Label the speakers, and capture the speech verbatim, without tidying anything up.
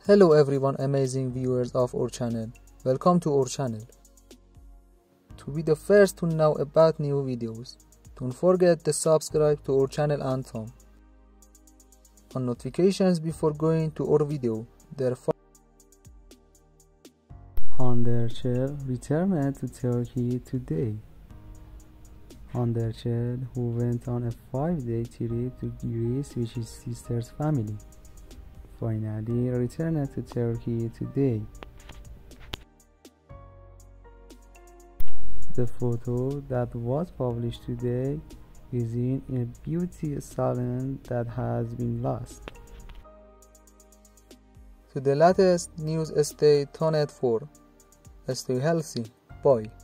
Speaker 1: Hello everyone, amazing viewers of our channel. Welcome to our channel. To be the first to know about new videos, don't forget to subscribe to our channel and turn on notifications before going to our video. Therefore,
Speaker 2: Hande returned to Turkey today. Hande, who went on a five-day trip to Greece with his sister's family, finally returned to Turkey today. The photo that was published today is in a beauty salon that has been lost.
Speaker 1: to the latest news, stay tuned for. Stay healthy. Bye.